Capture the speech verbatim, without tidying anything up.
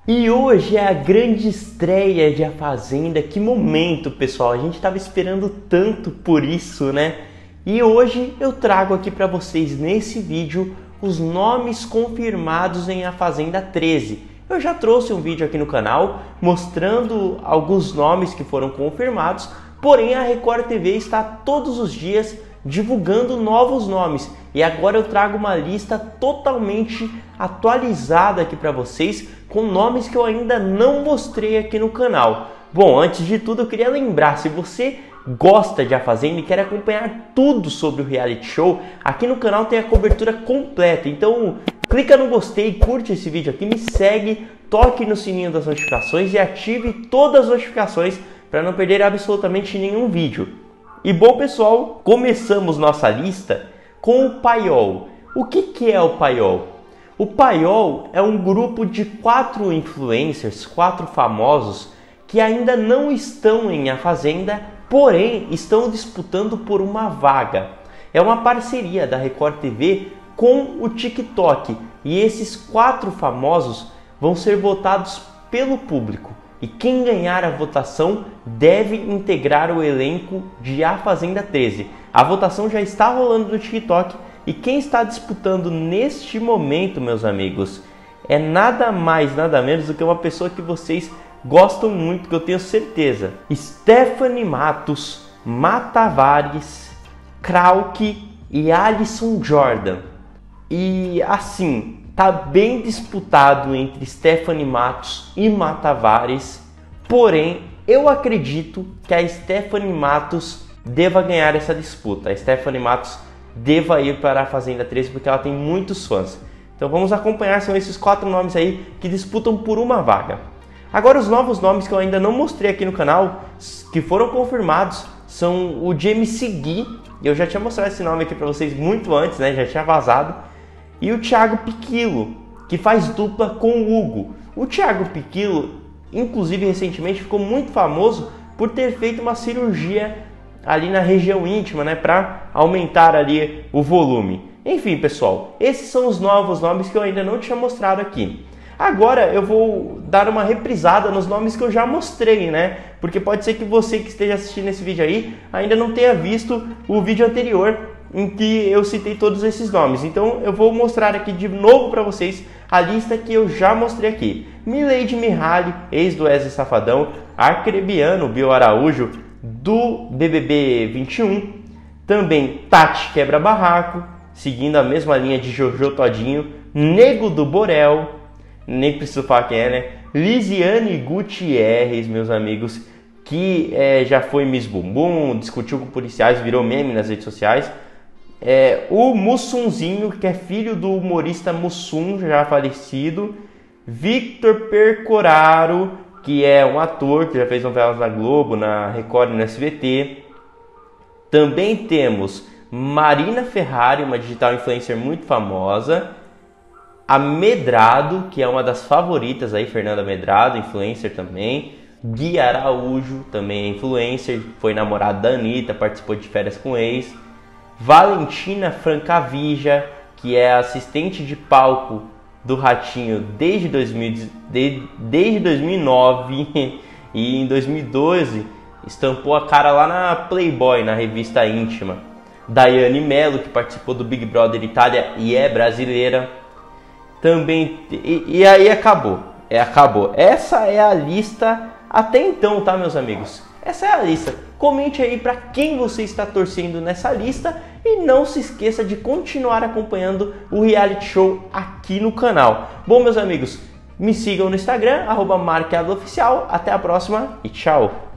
E hoje é a grande estreia de A Fazenda. Que momento, pessoal! A gente estava esperando tanto por isso, né? E hoje eu trago aqui para vocês nesse vídeo os nomes confirmados em A Fazenda treze. Eu já trouxe um vídeo aqui no canal mostrando alguns nomes que foram confirmados, porém a Record T V está todos os dias divulgando novos nomes. E agora eu trago uma lista totalmente atualizada aqui para vocês, com nomes que eu ainda não mostrei aqui no canal. Bom, antes de tudo eu queria lembrar, se você gosta de A Fazenda e quer acompanhar tudo sobre o reality show, aqui no canal tem a cobertura completa. Então clica no gostei, curte esse vídeo aqui, me segue, toque no sininho das notificações e ative todas as notificações para não perder absolutamente nenhum vídeo. E bom, pessoal, começamos nossa lista com o Paiol. O que, que é o Paiol? O Paiol é um grupo de quatro influencers, quatro famosos, que ainda não estão em A Fazenda, porém estão disputando por uma vaga. É uma parceria da Record T V com o TikTok, e esses quatro famosos vão ser votados pelo público. E quem ganhar a votação deve integrar o elenco de A Fazenda treze. A votação já está rolando no TikTok e quem está disputando neste momento, meus amigos, é nada mais, nada menos do que uma pessoa que vocês gostam muito, que eu tenho certeza. Stephanie Matos, Matavares, Krauk e Alisson Jordan. E assim, tá bem disputado entre Stephanie Matos e Matavares, porém eu acredito que a Stephanie Matos deva ganhar essa disputa. A Stephanie Matos deva ir para a Fazenda treze porque ela tem muitos fãs. Então vamos acompanhar, são esses quatro nomes aí que disputam por uma vaga. Agora os novos nomes que eu ainda não mostrei aqui no canal, que foram confirmados, são o de M C Gui. Eu já tinha mostrado esse nome aqui para vocês muito antes, né? Já tinha vazado. E o Thiago Piquilo, que faz dupla com o Hugo. O Thiago Piquilo, inclusive recentemente, ficou muito famoso por ter feito uma cirurgia ali na região íntima, né, para aumentar ali o volume. Enfim, pessoal, esses são os novos nomes que eu ainda não tinha mostrado aqui. Agora eu vou dar uma reprisada nos nomes que eu já mostrei, né? Porque pode ser que você que esteja assistindo esse vídeo aí ainda não tenha visto o vídeo anterior em que eu citei todos esses nomes. Então eu vou mostrar aqui de novo para vocês a lista que eu já mostrei aqui. Milady Mihaly, ex do Wesley Safadão, Arcrebiano, Bill Araújo, do B B B vinte e um, também Tati Quebra Barraco, seguindo a mesma linha de Jojo Todinho, Nego do Borel, nem preciso falar quem é, né? Lisiane Gutierrez, meus amigos, que é, já foi Miss Bumbum, discutiu com policiais, virou meme nas redes sociais. É, o Mussunzinho, que é filho do humorista Mussum, já falecido. Victor Percoraro, que é um ator que já fez novelas na Globo, na Record e no S B T. Também temos Marina Ferrari, uma digital influencer muito famosa. A Medrado, que é uma das favoritas aí, Fernanda Medrado, influencer também. Gui Araújo, também é influencer, foi namorado da Anitta, participou de Férias com Ex. Valentina Francavija, que é assistente de palco do Ratinho desde, dois mil, de, desde dois mil e nove e em dois mil e doze estampou a cara lá na Playboy, na revista íntima. Daiane Mello, que participou do Big Brother Itália e é brasileira. Também, e, e aí acabou, é, acabou. Essa é a lista até então, tá, meus amigos? Essa é a lista. Comente aí para quem você está torcendo nessa lista e não se esqueça de continuar acompanhando o reality show aqui no canal. Bom, meus amigos, me sigam no Instagram, arroba marqueadoficial. Até a próxima e tchau!